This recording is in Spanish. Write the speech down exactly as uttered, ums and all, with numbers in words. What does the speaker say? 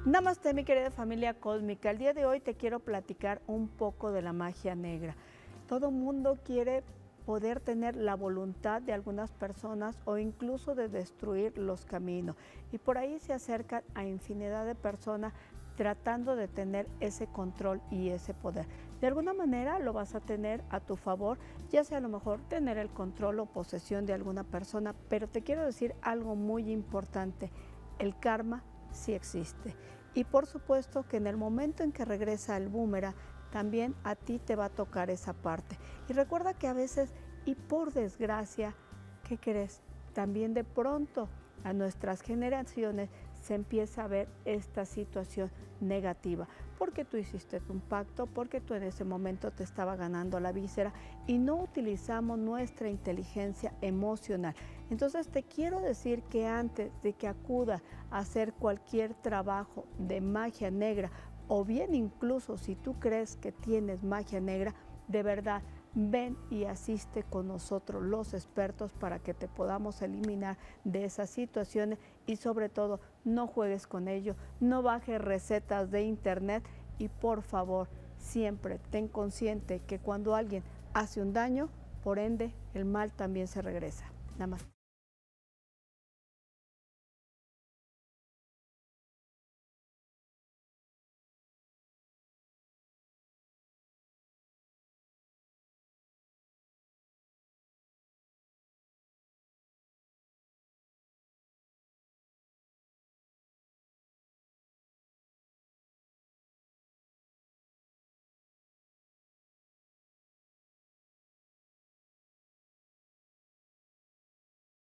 Namaste, mi querida familia cósmica. El día de hoy te quiero platicar un poco de la magia negra. Todo mundo quiere poder tener la voluntad de algunas personas o incluso de destruir los caminos. Y por ahí se acercan a infinidad de personas tratando de tener ese control y ese poder. De alguna manera lo vas a tener a tu favor, ya sea a lo mejor tener el control o posesión de alguna persona, pero te quiero decir algo muy importante: el karma sí existe. Y por supuesto que en el momento en que regresa el boomerang, también a ti te va a tocar esa parte. Y recuerda que a veces, y por desgracia, ¿qué crees? También de pronto a nuestras generaciones se empieza a ver esta situación negativa, porque tú hiciste un pacto, porque tú en ese momento te estaba ganando la víscera y no utilizamos nuestra inteligencia emocional. Entonces te quiero decir que antes de que acudas a hacer cualquier trabajo de magia negra, o bien incluso si tú crees que tienes magia negra, de verdad, ven y asiste con nosotros los expertos para que te podamos eliminar de esas situaciones y sobre todo no juegues con ello, no bajes recetas de internet y por favor siempre ten consciente que cuando alguien hace un daño, por ende el mal también se regresa. Nada más.